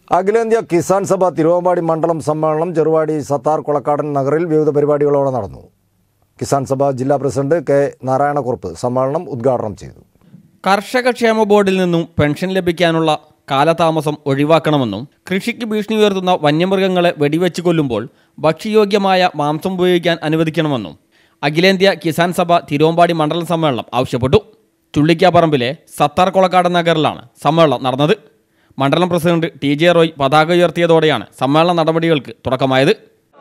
അഖിലേന്ത്യാ കിസാൻ സഭ തിരുവമ്പാടി മണ്ഡലം സമ്മേളനം ചെറുവാടി സത്താർ കൊളക്കാടൻ നഗറിൽ വിവിധ പരിപാടികളോടെ നടന്നു. കിസാൻ സഭ ജില്ലാ പ്രസിഡന്റ് കെ നാരായണക്കുറുപ്പ് സമ്മേളനം ഉദ്ഘാടനം ചെയ്തു. കർഷക ക്ഷേമ ബോർഡിൽ നിന്നും പെൻഷൻ ലഭിക്കാനുള്ള കാലതാമസം ഒഴിവാക്കണമെന്നും കൃഷിക്ക് ഭീഷണി ഉയർത്തുന്ന വന്യമൃഗങ്ങളെ വെടിവെച്ച് കൊല്ലുമ്പോൾ ഭക്ഷ്യയോഗ്യമായ മാംസം ഉപയോഗിക്കാൻ അനുവദിക്കണമെന്നും അഖിലേന്ത്യാ കിസാൻ സഭ തിരുവമ്പാടി മണ്ഡലം സമ്മേളനം ആവശ്യപ്പെട്ടു. ചുള്ളിക്കാപ്പറമ്പിലെ സത്താർ കൊളക്കാടൻ നഗറിലാണ് സമ്മേളനം നടന്നത്. മണ്ഡലം പ്രസിഡന്റ് ടി.ജെ. റോയ് പതാക ഉയർത്തിയതോടെയാണ് സമ്മേളന നടപടികൾക്ക് തുടക്കമായത്.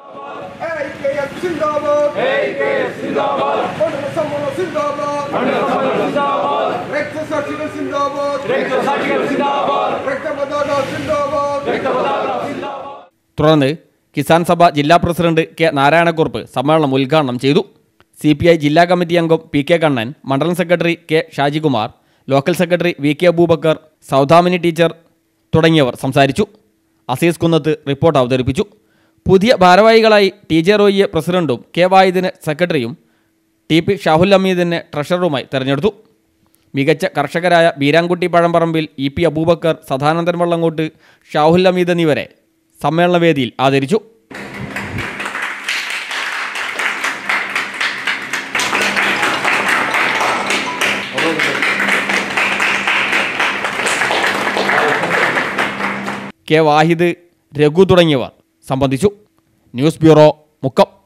തുടർന്ന് കിസാൻ സഭ ജില്ലാ പ്രസിഡന്റ് കെ നാരായണക്കുറുപ്പ് സമ്മേളനം ഉദ്ഘാടനം ചെയ്തു. CPI ജില്ലാ കമ്മിറ്റി അംഗം P.K. കണ്ണൻ, മണ്ഡലം secretary K Shajikumar, local secretary V.K. Abubakar, Saudamini teacher തുടങ്ങിയവർ സംസാരിച്ചു. അസീസ് കുന്നത്ത് റിപ്പോർട്ട് അവതരിപ്പിച്ചു. പുതിയ ഭാരവാഹികളായി T.J. റോയിയെ പ്രസിഡന്റും K. വാഹിദിനെ സെക്രട്ടറിയും T.P. ഷാഹുൽ ഹമീദിനെ ട്രഷററുമായി തെരഞ്ഞെടുത്തു. മികച്ച കർഷകരായ ബീരാൻകുട്ടി പഴംപറമ്പിൽ, E.P. അബൂബക്കർ, സദാനന്ദൻ വള്ളങ്കോട്ട്, ഷാഹുൽ ഹമീദ് എന്നിവരെ സമ്മേളനവേദിയിൽ ആദരിച്ചു. K. വാഹിദ്, രഘു തുടങ്ങിയവർ സംബന്ധിച്ചു. News bureau, Mukkam.